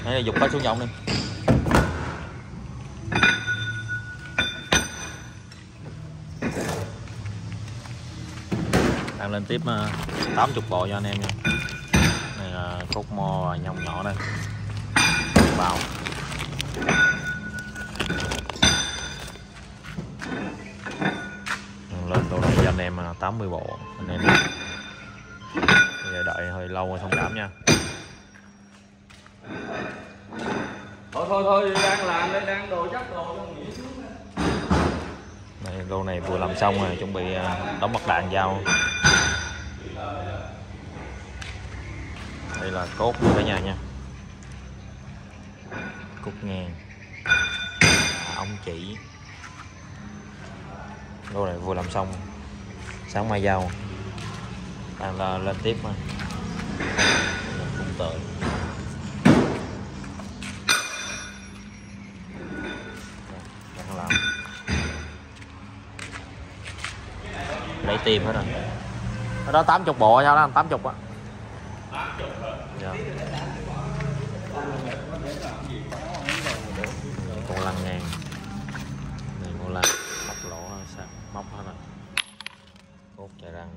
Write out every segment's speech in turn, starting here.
Đấy, dục cá xuống nhộng đi. Đang lên tiếp 80 bộ cho anh em nha. Này là cốt mo và nhông nhỏ đây. Bao. Lên đồ này cho anh em 80 bộ anh em. Bây giờ đợi hơi lâu rồi thông cảm nha. Thôi đang làm đây, đang đồ chắc đồ nghỉ xuống. Đây, lô này vừa làm xong rồi, chuẩn bị đóng mặt đạn vào. Đây là cốt của cả nhà nha. Cốt ngang, ống chỉ. Lô này vừa làm xong, sáng mai giao. Đang là lên tiếp mà. Cũng tệ. Đang làm. Lấy tim hết rồi. Ở đó 80 bộ sao đó, 80 á. 80 hả? Dạ. Con lăn ngang. Này con lăn móc lỗ sao? Móc hết rồi. Cốt chạy răng.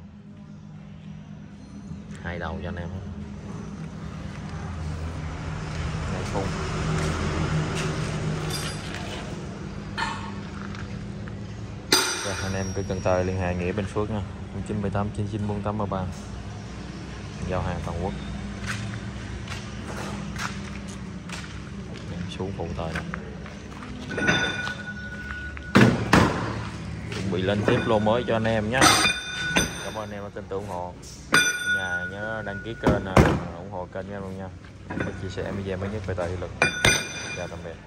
Hai đầu cho anh em hết. Này khung. Rồi, anh em cứ Cần Tơ liên hệ Nghĩa Bình Phước nha, 0978 99 4833, giao hàng toàn quốc. Em xuống phụ tời này. Chuẩn bị lên tiếp lô mới cho anh em nhé. Cảm ơn anh em đã tin tưởng ủng hộ. Nhà nhớ đăng ký kênh, ủng hộ kênh em luôn nha. Và chia sẻ video mới nhất về tài lực. Chào tạm biệt.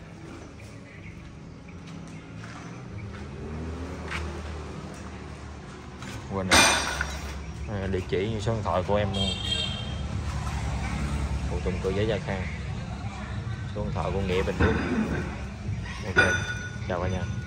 Quên rồi. Địa chỉ như số điện thoại của em phụ tùng cơ giấy Gia Khang, số điện thoại của Nghĩa Bình Phước. Ok, chào cả nhà.